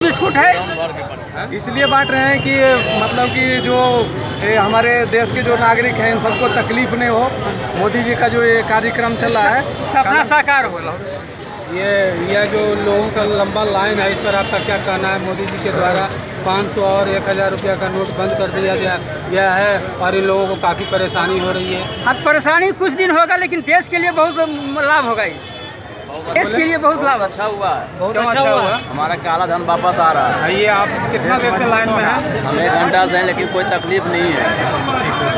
Biscuit है, इसलिए बांट रहे हैं कि मतलब कि जो हमारे देश के जो नागरिक हैं इन सबको तकलीफ नहीं हो। मोदी जी का जो ये कार्यक्रम चल रहा है सपना साकार हो। ये जो लोगों का लंबा लाइन है, इस पर आपका क्या कहना है? मोदी जी के द्वारा 500 और 1000 रुपया का नोट बंद कर दिया गया है और इन लोगों को काफ़ी परेशानी हो रही है। हाँ, परेशानी कुछ दिन होगा, लेकिन देश के लिए बहुत लाभ होगा। देश के लिए बहुत लाभ अच्छा हुआ है। बहुत अच्छा हुआ। हमारा काला धन वापस आ रहा है। ये आप कितना देर से लाइन में हैं? हम 1 घंटा से हैं, लेकिन कोई तकलीफ नहीं है।